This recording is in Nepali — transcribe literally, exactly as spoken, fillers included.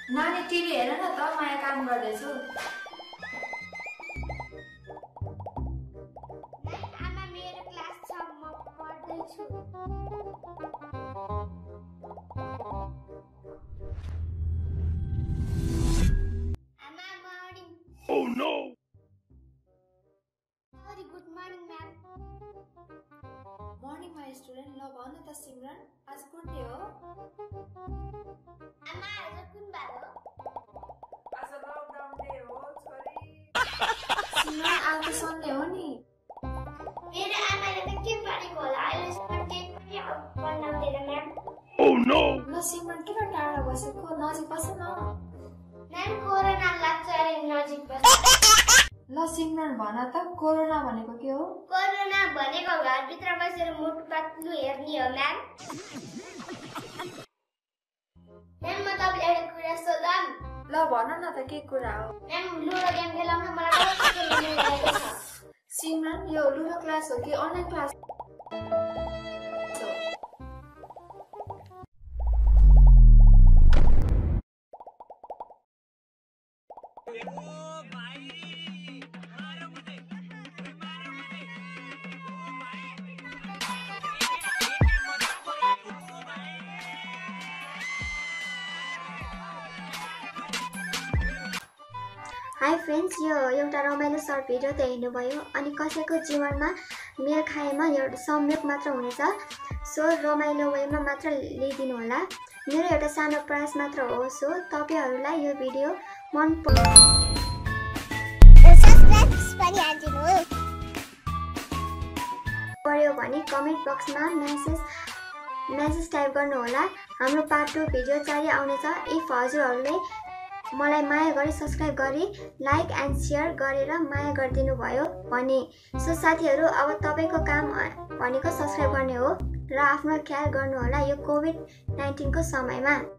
नानी टिभी हेर न त माया काम गर्दैछु। आमा मेरो क्लास छ म पढ्दैछु। आमा morning. Oh no. Sorry good morning ma'am. Morning my student. ल भन त सिमरन आज कुन डे हो? आमा आज कुन बार हो? आज लकडाउन डे हो छोरी। सिमरन आज त सन्डे हो नि। मेरो आमाले त के भनेको होला अहिलेसम्म केही पनि बनाउँदैन म्याम। Oh no. ल सिमरन किन टाढा बसेको? नजिक बस न। म्याम कोरोना लाग्छ अरे नजिक बस। ल सिमरन भन त कोरोना भनेको के हो? कोरोना भनेको घरभित्र बसेर मोटो पातलो हेर्ने हो म्याम। म्याम म तपाईँलाई एउटा कुरा सोधौँ? ल भन न त के कुरा हो? म्याम लुडो गेम खेलाउन मलाई कस्तो खेल्नु लागेको छ। सिमरन यो लुडो क्लास हो कि अनलाइन क्लास? हाई फ्रेन्ड्स, यो एउटा रमाइलो सर्ट भिडियो त हेर्नुभयो अनि कसैको जीवनमा मेल खाएमा एउटा संयोग मात्र हुनेछ। सो रमाइलो वेमा मात्र लिइदिनु होला। मेरो एउटा सानो प्रयास मात्र हो। सो तपाईहरुलाई यो भिडियो मन पर्यो भने कमेन्ट बक्समा मेसेज मेसेज टाइप गर्नु होला। हाम्रो पार्ट टू भिडियो जारी आउनेछ। इफ हजुरहरूले मलाई माया गरी सब्स्क्राइब गरी लाइक एन्ड सेयर गरेर माया गरिदिनु भयो भने। सो साथीहरू अब तपाईको काम भनेको सब्स्क्राइब गर्ने हो र आफ्नो ख्याल गर्नु होला यो कोभिड नाइन्टीन को समयमा।